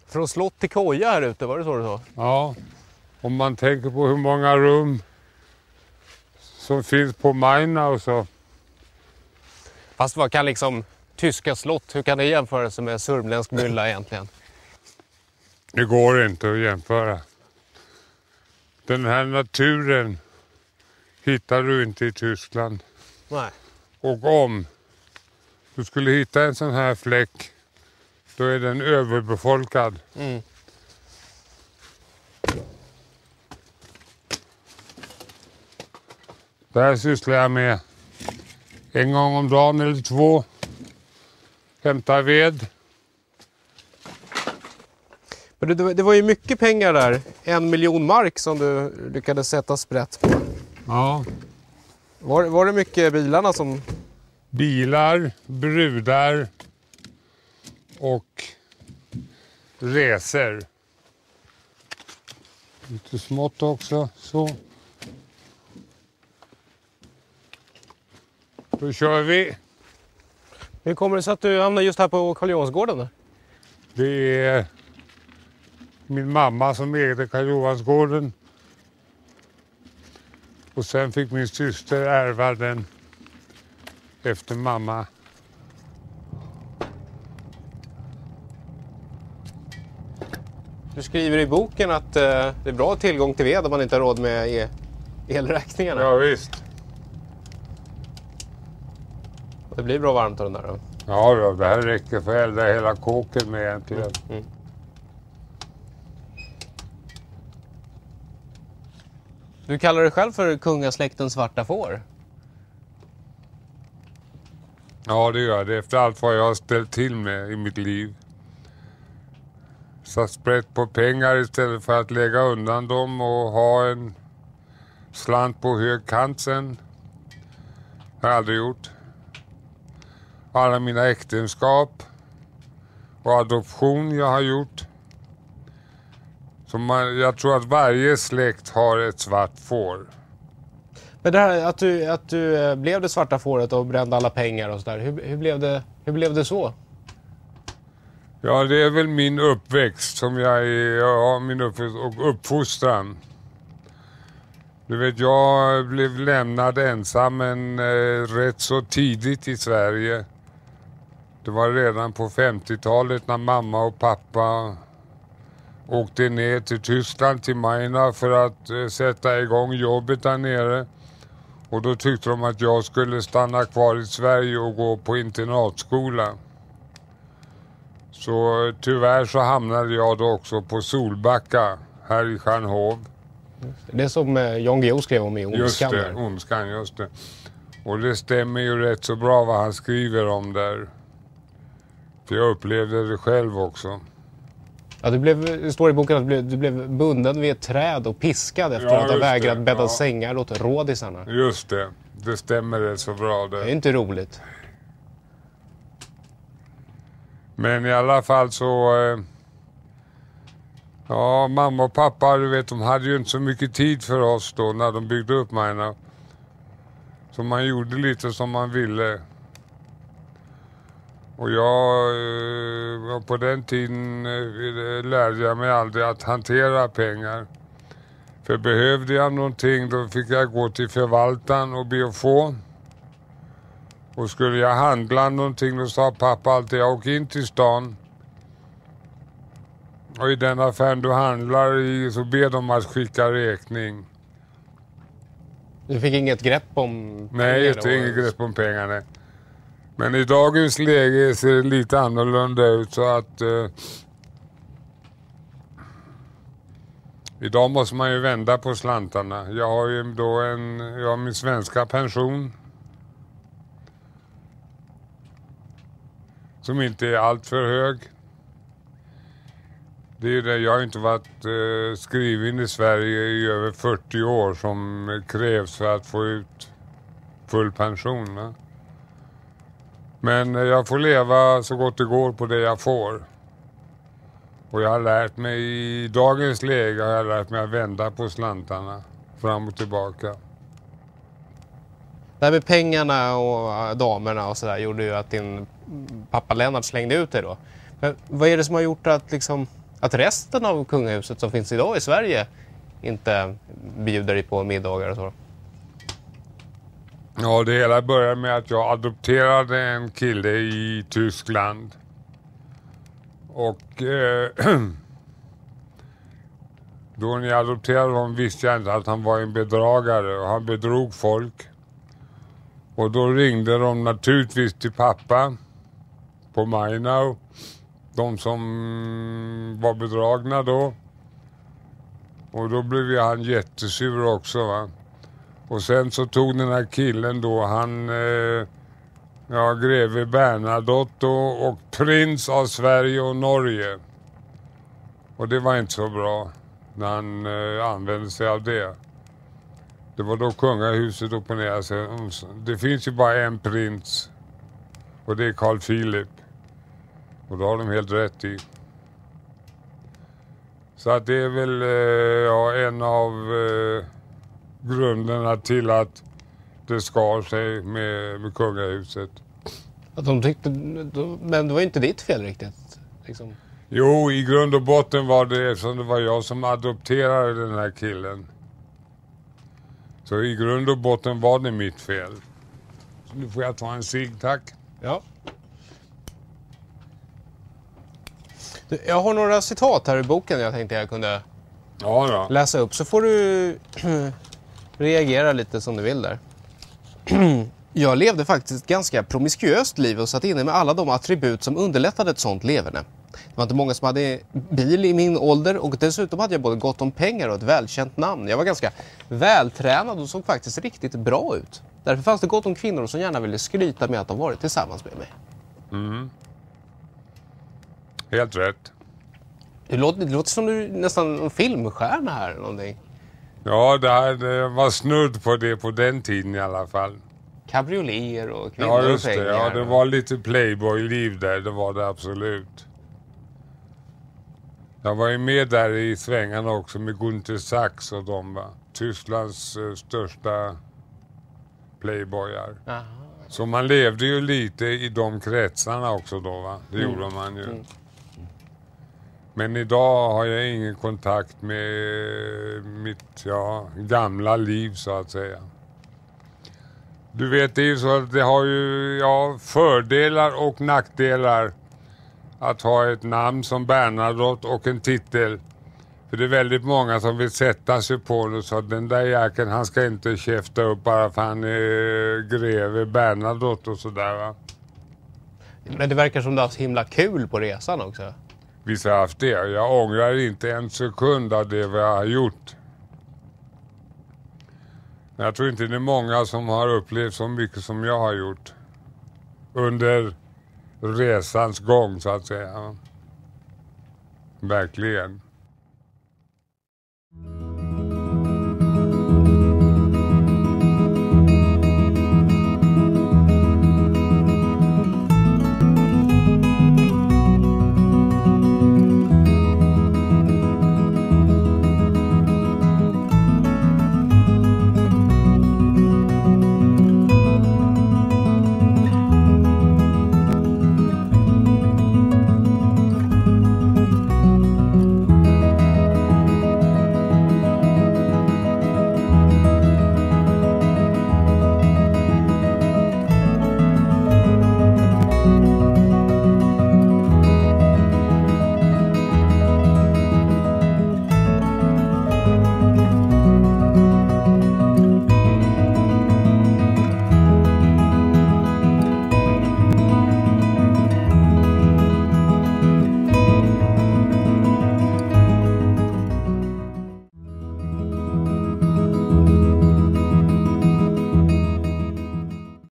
Från slott till koja här ute, var det så du sa? Ja, om man tänker på hur många rum som finns på Majna och så. Fast vad kan liksom tyska slott, hur kan det jämföra sig med sörmländsk mylla egentligen? Det går inte att jämföra. Den här naturen hittar du inte i Tyskland. Nej. Och om du skulle hitta en sån här fläck, då är den överbefolkad. Mm. Det här sysslar jag med en gång om dagen eller två. Hämta ved. Men det var ju mycket pengar där. 1 miljon mark som du lyckades sätta sprätt på. Ja. Var det mycket bilarna som... Bilar, brudar och resor. Lite smått också, så. Då kör vi. Hur kommer det sig att du hamnar just här på Karl Johansgården? Det är min mamma som ägde Karl Johansgården. Och sen fick min syster ärva den efter mamma. Du skriver i boken att det är bra tillgång till ved om man inte har råd med elräkningarna. Ja visst. Det blir bra varmt av den där då. Ja då, det här räcker för att elda hela kåken med egentligen. Mm. Du kallar dig själv för kungasläktens svarta får. Ja, det gör det. Efter allt vad jag har ställt till med i mitt liv. Satt sprätt på pengar istället för att lägga undan dem och ha en slant på hög kant sen. Det har jag aldrig gjort. Alla mina äktenskap och adoption jag har gjort. Så jag tror att varje släkt har ett svart får. Men det här att du blev det svarta fåret och brände alla pengar och sådär. Hur blev det så? Ja, det är väl min uppväxt som min uppväxt och uppfostran. Du vet, jag blev lämnad ensam rätt så tidigt i Sverige. Det var redan på 50-talet när mamma och pappa åkte ner till Tyskland, till Majna, för att sätta igång jobbet där nere. Och då tyckte de att jag skulle stanna kvar i Sverige och gå på internatskola. Så tyvärr så hamnade jag då också på Solbacka här i Stjärnhov. Det är som Jan Guillou skrev om i Ondskan. Just det, Ondskan, just det. Och det stämmer ju rätt så bra vad han skriver om där. För jag upplevde det själv också. Ja, det står i boken att du blev bunden vid ett träd och piskad efter att ha vägrat bädda sängar åt rådisarna. Just det, det stämmer rätt så bra. Det är inte roligt. Men i alla fall så... Ja, mamma och pappa, du vet, de hade ju inte så mycket tid för oss då när de byggde upp Majna. Så man gjorde lite som man ville. Och jag på den tiden lärde jag mig aldrig att hantera pengar. För behövde jag någonting då fick jag gå till förvaltaren och be att få. Och skulle jag handla någonting då sa pappa alltid, jag åker in till stan. Och i den affären du handlar i så ber de att skicka räkning. Du fick inget grepp om pengar? Nej, jag fick inget grepp om pengarna. Men i dagens läge ser det lite annorlunda ut så att... idag måste man ju vända på slantarna. Jag har ju då jag har min svenska pension. Som inte är allt för hög. Det är det, jag har inte varit skriven i Sverige i över 40 år som krävs för att få ut full pension. Va? Men jag får leva så gott det går på det jag får. Och jag har lärt mig, i dagens läge har jag lärt mig att vända på slantarna fram och tillbaka. Det här med pengarna och damerna och sådär gjorde ju att din pappa Lennart slängde ut dig då. Men vad är det som har gjort att att resten av kungahuset som finns idag i Sverige inte bjuder dig på middagar och så? Ja, det hela började med att jag adopterade en kille i Tyskland. Och då när jag adopterade honom visste jag inte att han var en bedragare och han bedrog folk. Och då ringde de naturligtvis till pappa på Mainau. De som var bedragna då. Och då blev han jättesur också, va. Och sen så tog den här killen då, greve Bernadotte och prins av Sverige och Norge. Och det var inte så bra när han använde sig av det. Det var då kungahuset opponerade sig. Det finns ju bara en prins. Och det är Carl Philip. Och då har de helt rätt i. Så att det är väl en av grunderna till att det skar sig med kungahuset. Att de tyckte, men det var ju inte ditt fel riktigt. Liksom. Jo, i grund och botten var det eftersom det var jag som adopterade den här killen. Så i grund och botten var det mitt fel. Så nu får jag ta en cigg, tack. Ja. Jag har några citat här i boken jag tänkte jag kunde läsa upp. Så får du reagera lite som du vill där. Jag levde faktiskt ett ganska promiskuöst liv och satt inne med alla de attribut som underlättade ett sånt leverne. Det var inte många som hade bil i min ålder och dessutom hade jag både gott om pengar och ett välkänt namn. Jag var ganska vältränad och såg faktiskt riktigt bra ut. Därför fanns det gott om kvinnor som gärna ville skryta med att de varit tillsammans med mig. Mm. Helt rätt. Det låter som du nästan en filmstjärna här eller någonting. Ja, det var snudd på det på den tiden i alla fall. Kabrioleter och kvinnor och pengar. Ja, det var lite playboy-liv där, det var det absolut. Jag var ju med där i svängarna också med Gunther Sachs och de var Tysklands största playboyar. Aha. Så man levde ju lite i de kretsarna också då, va? Det gjorde man ju. Mm. Men idag har jag ingen kontakt med mitt gamla liv så att säga. Du vet, det är ju så att det har ju fördelar och nackdelar att ha ett namn som Bernadotte och en titel. För det är väldigt många som vill sätta sig på det, så att den där jäkeln, han ska inte käfta upp bara för han är greve Bernadotte och sådär, va. Men det verkar som du har haft himla kul på resan också. Visst har jag haft det. Jag ångrar inte en sekund av det vad jag har gjort. Men jag tror inte det är många som har upplevt så mycket som jag har gjort. Under resans gång så att säga. Verkligen.